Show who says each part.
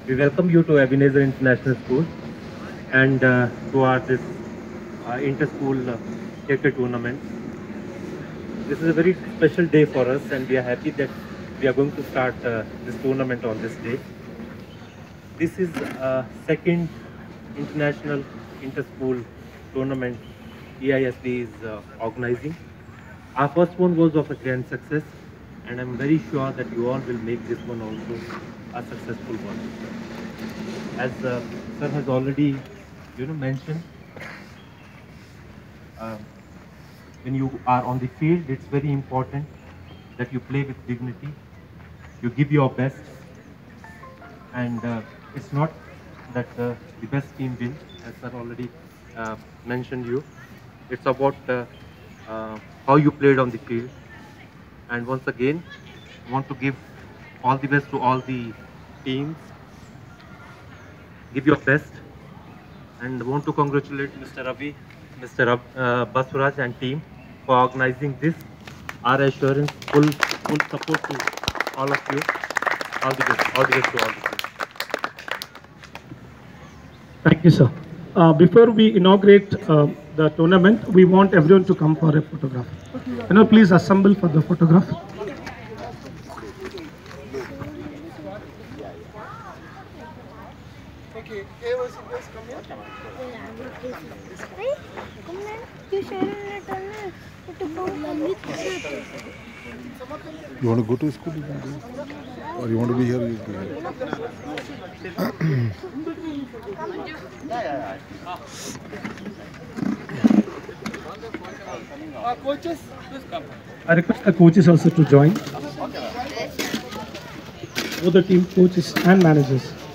Speaker 1: We welcome you to Ebenezer International School and to our this inter-school cricket tournament. This is a very special day for us, and we are happy that we are going to start this tournament on this day. This is second international inter-school tournament EISB is organizing. Our first one was of a grand success, and I'm very sure that you all will make this one also a successful one. As sir has already, mentioned, when you are on the field, it's very important that you play with dignity, you give your best, and it's not that the best team wins, as sir already mentioned you. It's about how you played on the field. And once again, I want to give all the best to all the teams. Give your best, and want to congratulate Mr. Ravi, Mr. Basuraj and team for organizing this. Our assurance, full support to all of you. All the best to all of you.
Speaker 2: Thank you, sir. Before we inaugurate the tournament, we want everyone to come for a photograph. Please assemble for the photograph.
Speaker 3: Okay, come here.
Speaker 4: You want to go to school? You can go. Or you want to be here? You can be here.
Speaker 3: Coaches, please come.
Speaker 2: I request the coaches also to join. Both the team coaches and managers.